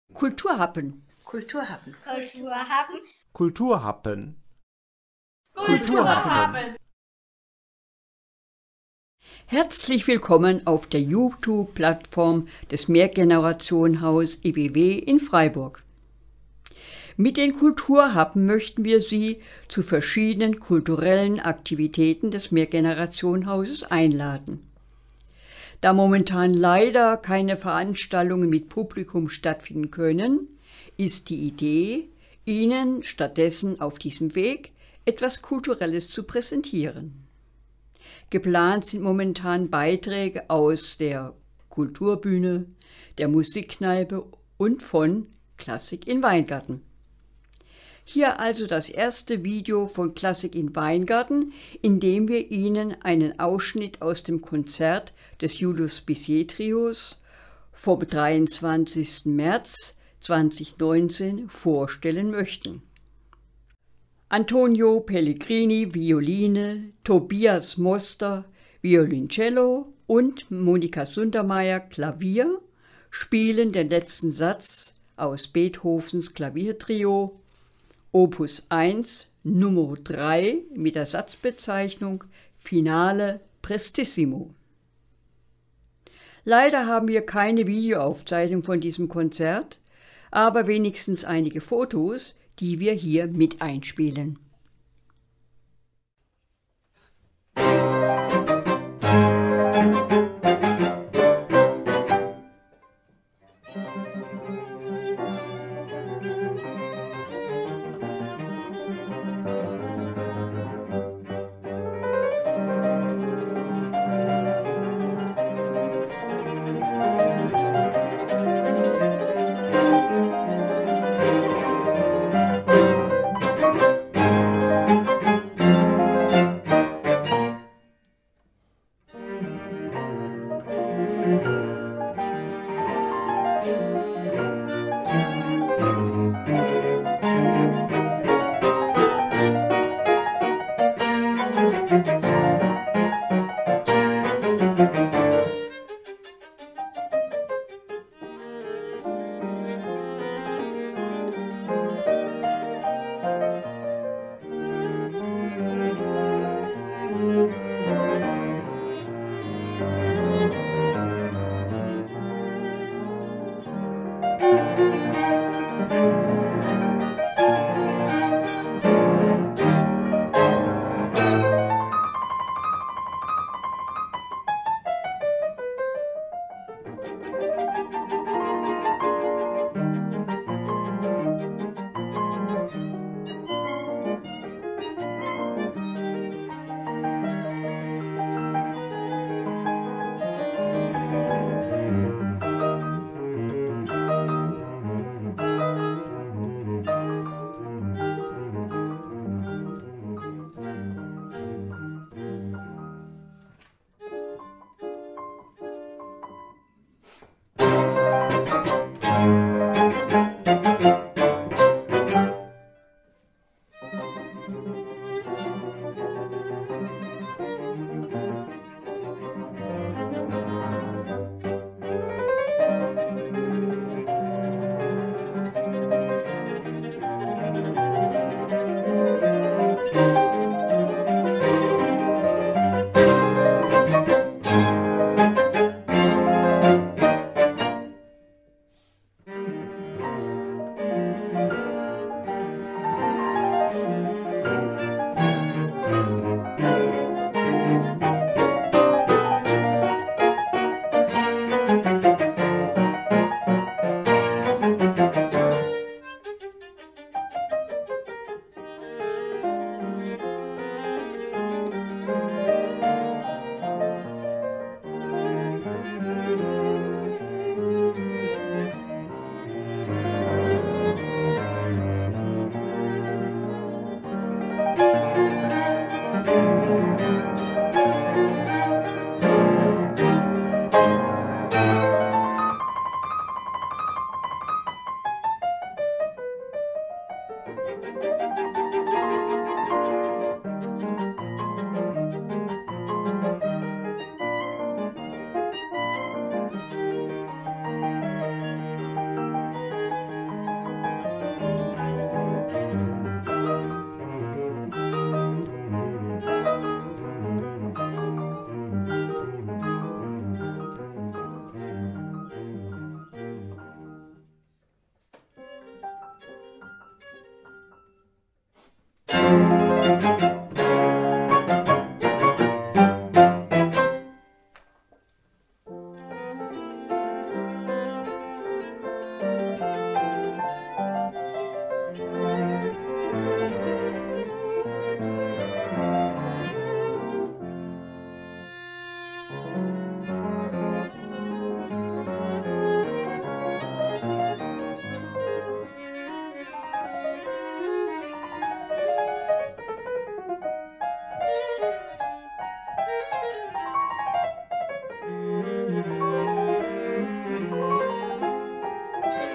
Kulturhappen. Kulturhappen. Kulturhappen. Kulturhappen. Kulturhappen. Herzlich willkommen auf der YouTube-Plattform des Mehrgenerationenhaus EBW in Freiburg. Mit den Kulturhappen möchten wir Sie zu verschiedenen kulturellen Aktivitäten des Mehrgenerationenhauses einladen. Da momentan leider keine Veranstaltungen mit Publikum stattfinden können, ist die Idee, Ihnen stattdessen auf diesem Weg etwas Kulturelles zu präsentieren. Geplant sind momentan Beiträge aus der Kulturbühne, der Musikkneipe und von Klassik in Weingarten. Hier also das erste Video von Klassik in Weingarten, in dem wir Ihnen einen Ausschnitt aus dem Konzert des Julius Bissier Trios vom 23. März 2019 vorstellen möchten. Antonio Pellegrini Violine, Tobias Moster Violoncello und Monika Sundermeier Klavier spielen den letzten Satz aus Beethovens Klaviertrio Opus 1, Nummer 3 mit der Satzbezeichnung Finale Prestissimo. Leider haben wir keine Videoaufzeichnung von diesem Konzert, aber wenigstens einige Fotos, die wir hier mit einspielen.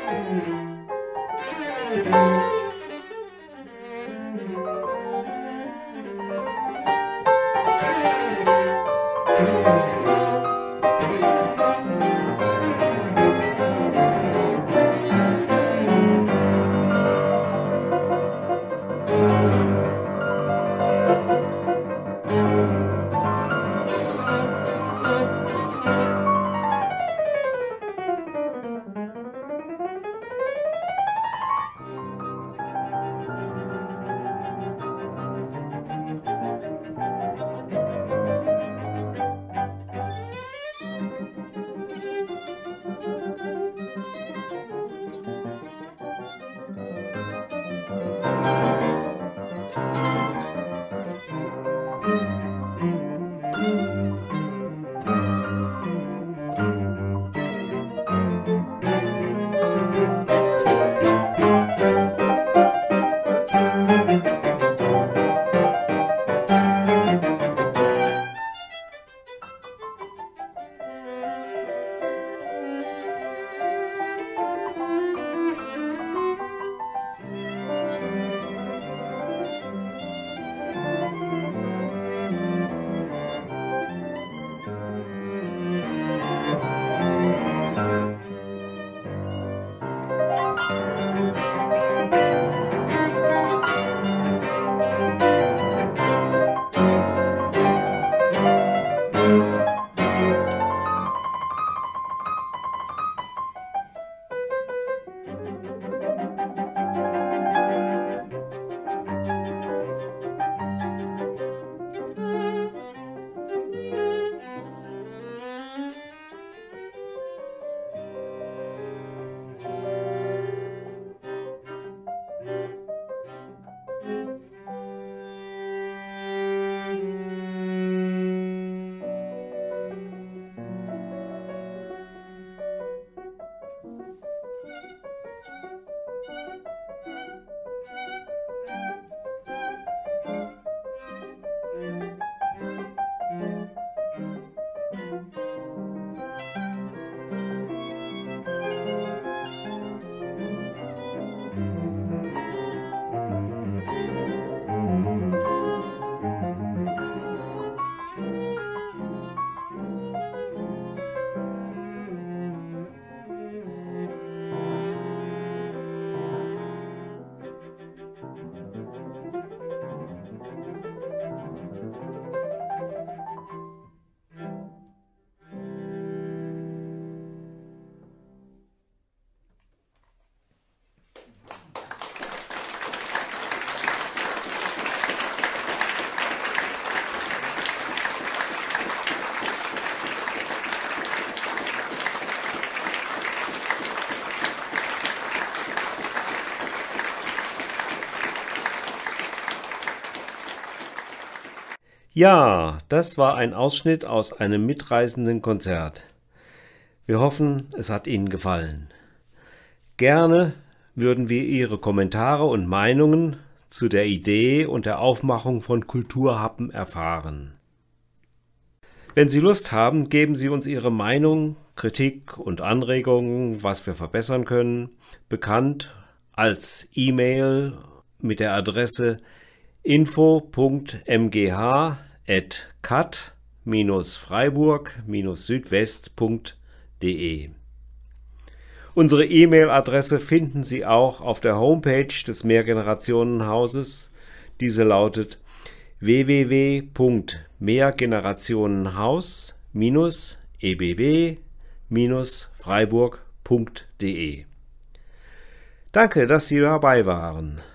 Ja, das war ein Ausschnitt aus einem mitreißenden Konzert. Wir hoffen, es hat Ihnen gefallen. Gerne würden wir Ihre Kommentare und Meinungen zu der Idee und der Aufmachung von Kulturhappen erfahren. Wenn Sie Lust haben, geben Sie uns Ihre Meinung, Kritik und Anregungen, was wir verbessern können, bekannt als E-Mail mit der Adresse info.mgh@kat-freiburg-südwest.de. Unsere E-Mail-Adresse finden Sie auch auf der Homepage des Mehrgenerationenhauses. Diese lautet www.mehrgenerationenhaus-ebw-freiburg.de. Danke, dass Sie dabei waren.